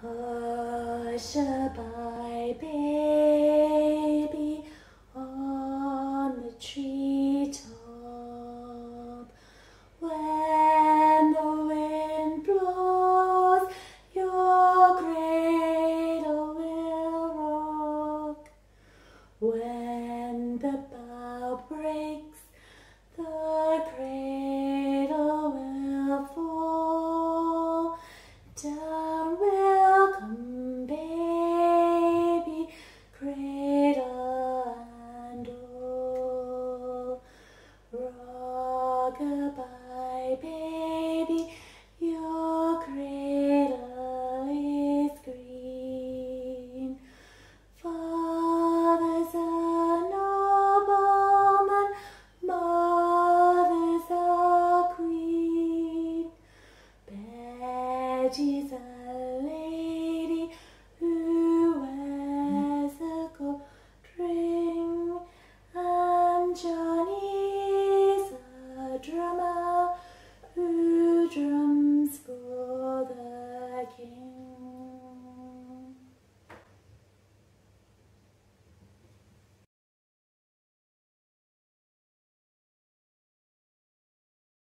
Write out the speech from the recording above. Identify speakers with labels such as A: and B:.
A: Hush-a-bye, baby, on the treetop. When the wind blows, your cradle will rock. When the bough breaks, the cradle will fall. Down will come baby, cradle and all. Rock-a-bye, baby, your cradle is green. Father's a nobleman, mother's a queen. Betty's a